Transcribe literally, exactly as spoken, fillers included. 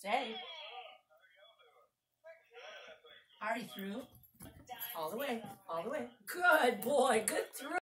Stay. Are you through? All the way. All the way. Good boy. Good throw.